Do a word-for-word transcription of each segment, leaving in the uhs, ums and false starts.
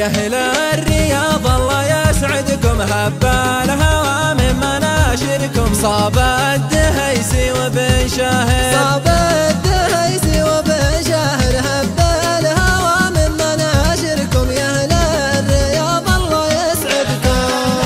يا أهل الرياض الله يسعدكم، هب الهوى من مناشركم. صاب الدهيسي وبن شاهر، صاب الدهيسي وبن شاهر، هب الهوى من مناشركم. يا أهل الرياض الله يسعدكم.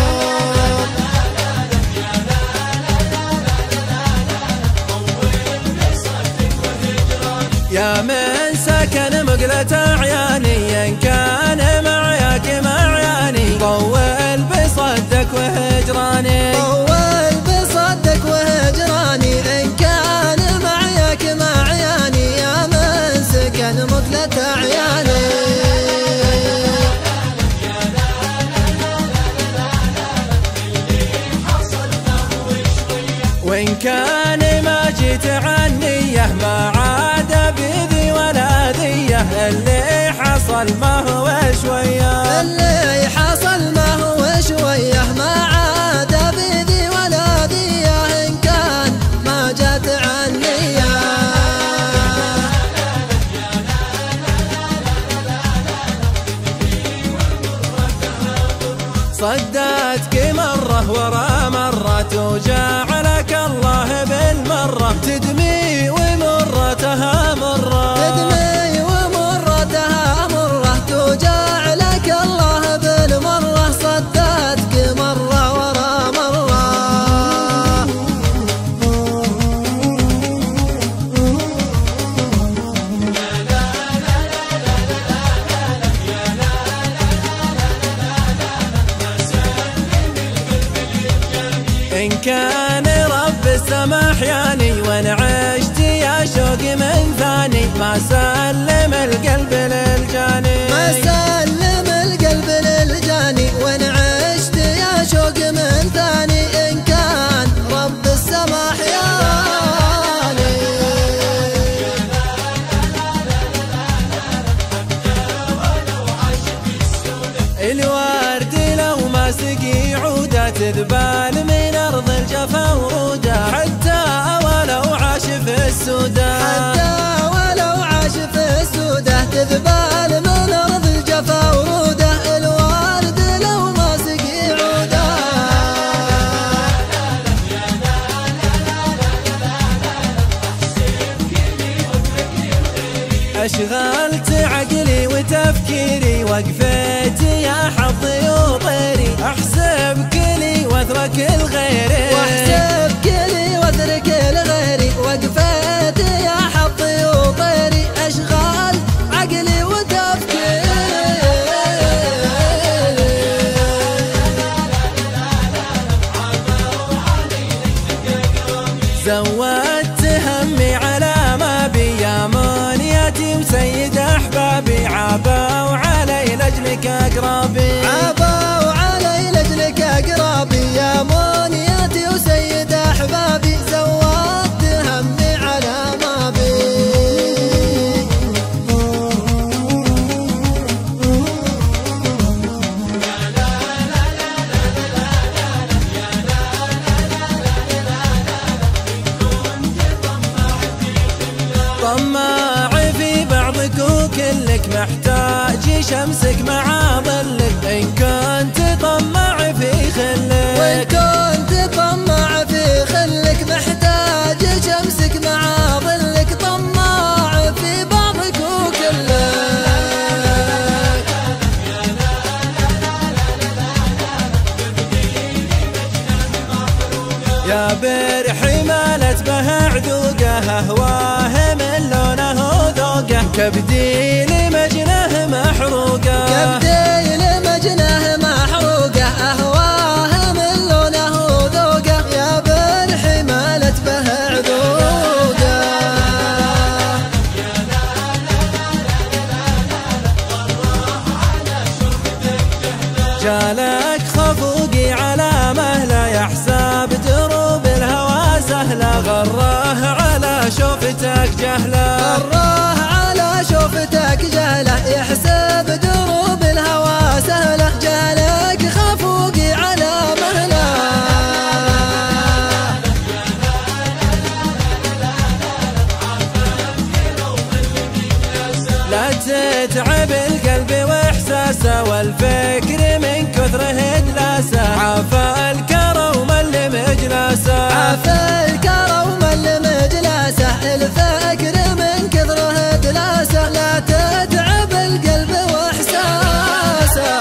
يا من سكن مقلة عياني، إن كان معياك معياني. طول بصدك وهجراني، طول بصدك وهجراني. إن كان معياك معياني، يا من سكن مقلة عياني. وإن كان ما جيت عنيه ما عاد بذي ولا ذيه. اللي حصل ما هو شويه، اللي حصل ما هو شويه. ما عاد بذي ولا ذيه، إن كان ما جات عنيه. صدتك مرة ورا مرة، وجعلك الله بالمرة. تدمي ومرتها مرة، تدمي ومرتها مرة، وجعلك الله بالمرة. صدتك مرة ورا مرة. إن كان رب السماح ياني، وإن عشت يا شوق من ثاني. ما سلم القلب للجاني، ما سلم القلب للجاني. وإن عشت يا شوق من ثاني. إن كان رب السماح ياني. الورد لو ما سقي عوده، تذبال من أرض الجفا وروده. حتى ولو عاش في السودة، حتى ولو عاش في السودة. تذبال من أرض الجفا وروده. الورد لو ما سقي عوده. أشغلت عقلي وتفكيري، وقفتي يا حظي وطيري. أحسب كلي واترك الغيري، واحسب كلي واترك الغيري. وقفتي يا حظي وطيري. أشغال عقلي وتفكيري. زودت همي على ما بي، يا منيتي وسيد أحبابي. عابوا علي لأجلك أقرابي، عابوا علي لأجلك أقرابي. يا منيتي وسيد أحبابي. زودت همي على ما بي. طماع في بعضك وكلك، محتاج شمسك مع ظلك. إن كنت طماع في خلك، وإن كنت طماع في خلك. محتاج شمسك مع ظلك. طماع في بعضك وكلك. يا برحي مالت به عذوقه. أهواه من لونه وذوقه، كبدي لمجنه محروقه. كبدي لمجنه محروقه. أهواه من لونه وذوقه. يا برحي مالت به عذوقه. جالك خفوقي على مهله، يحسب دروب الهوى سهله. غراه على شوفتك جهله، غراه على شوفتك جهله. يحسب دروب الهوى سهله. جالك خفوقي على مهله. لا تتعب القلب واحساسه، والفكر من كثره دلاسه، عافى الكرم اللي مجلسه، عافى الكرم اللي مجلسه، الفكر من كثره دلاسه، لا تتعب القلب واحساسه.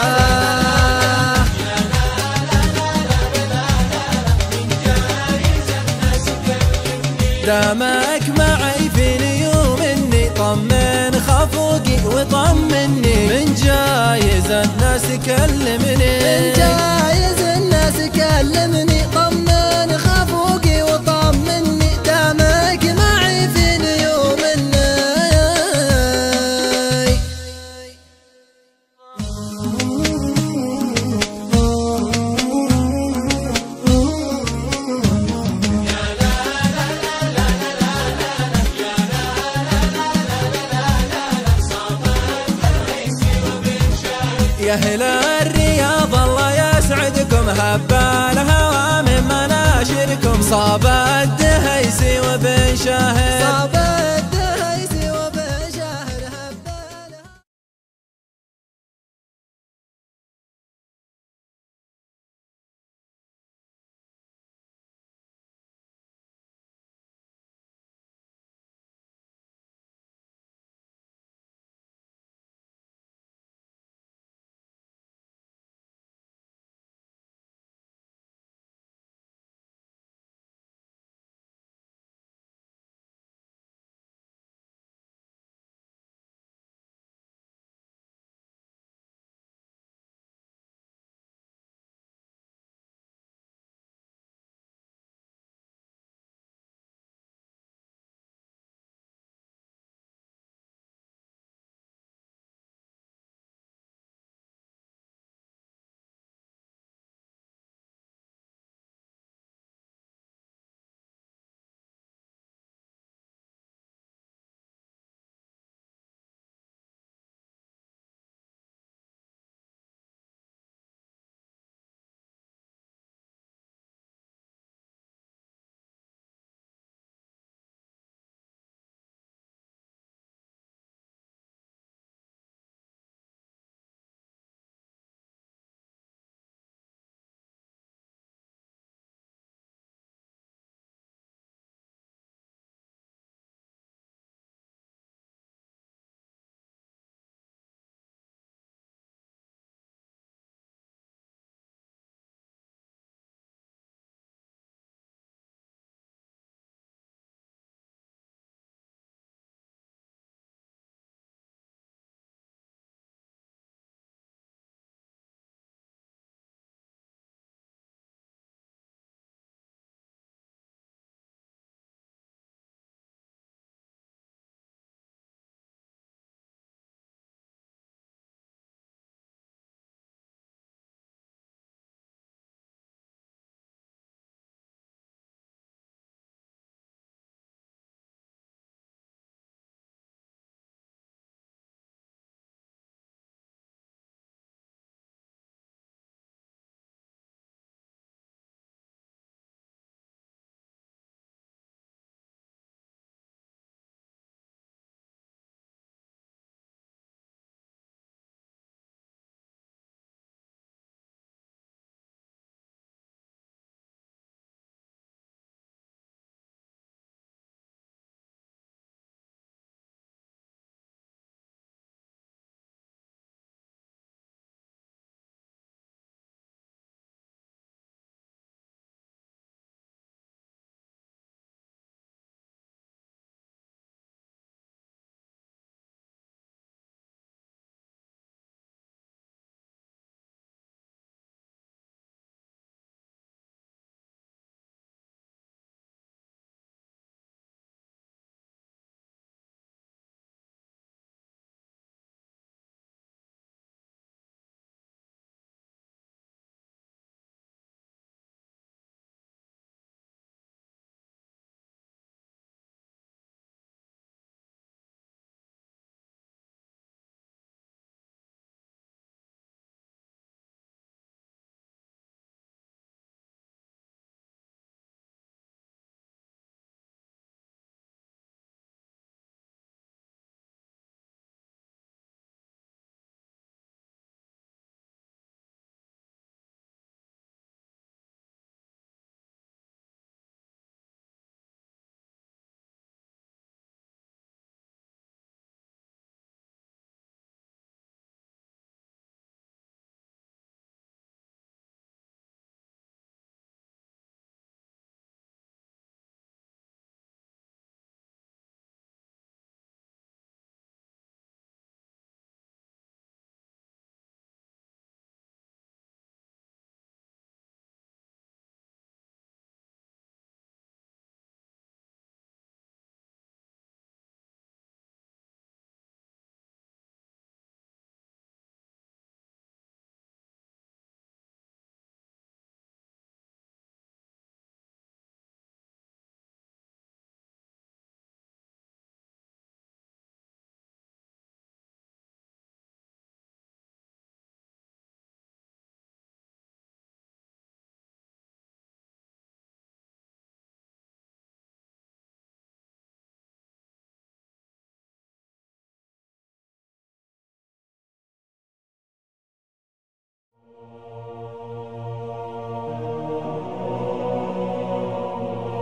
دامك معي في اليوم اني طمن خفوقي وطمني، من جايز الناس كلمني، من جايز الناس كلمني، طمن خفوقي وطمني، دامك معي في اليوم اني. يا أهل الرياض الله يسعدكم، هب الهوى من مناشركم، صاب الدهيسي وبن شاهر.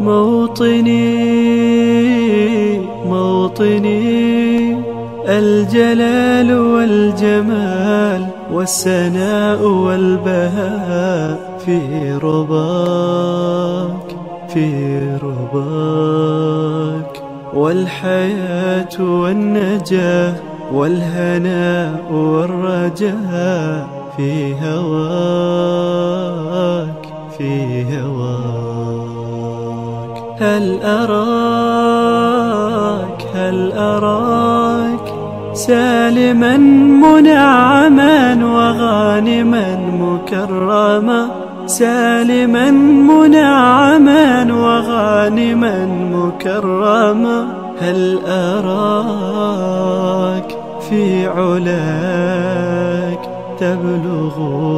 موطني موطني الجلال والجمال والسناء والبهاء في رباك في رباك، والحياة والنجاة والهناء والرجاء في هواك في هواك. هل أراك هل أراك سالما منعما وغانما مكرما، سالما منعما وغانما مكرما. هل أراك في علاك تبلغ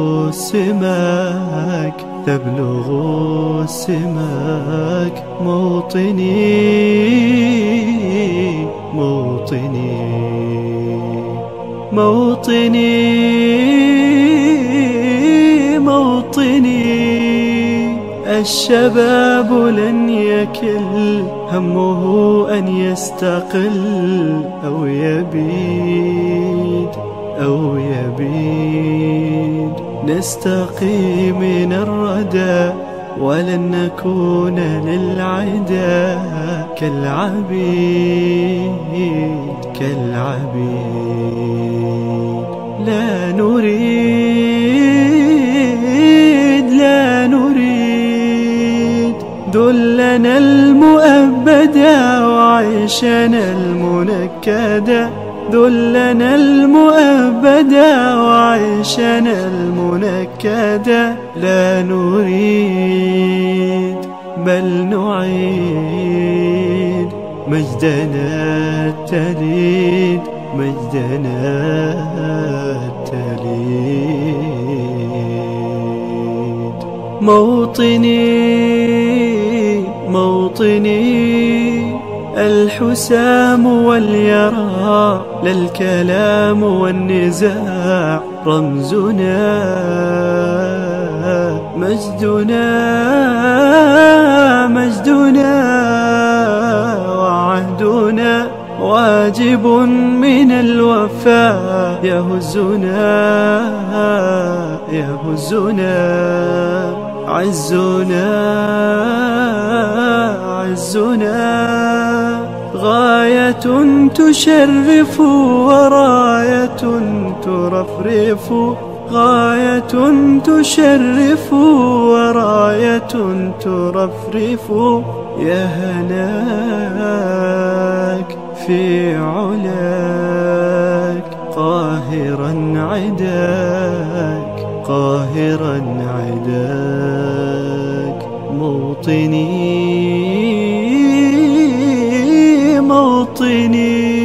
السماك تبلغ السماك. موطني موطني موطني موطني الشباب لن يكل همه أن يستقل أو يبيد أو يبيد. نستقي من الردى ولن نكون للعدا كالعبيد كالعبيد. لا نريد لا نريد ذلنا المؤبدا وعيشنا المنكدا، ذلنا المؤبدا وعيشنا المنكدا. لا نريد بل نعيد مجدنا التليد مجدنا التليد. موطني موطني الحسام واليراع لا الكلام والنزاع. رمزنا مجدنا مجدنا وعهدنا واجب من الوفاء. يهزنا يهزنا عزنا عزنا. غاية تشرف وراية ترفرف، غاية تشرف وراية ترفرف. يا هناك في علاك قاهرا عداك قاهرا عداك. موطني موطني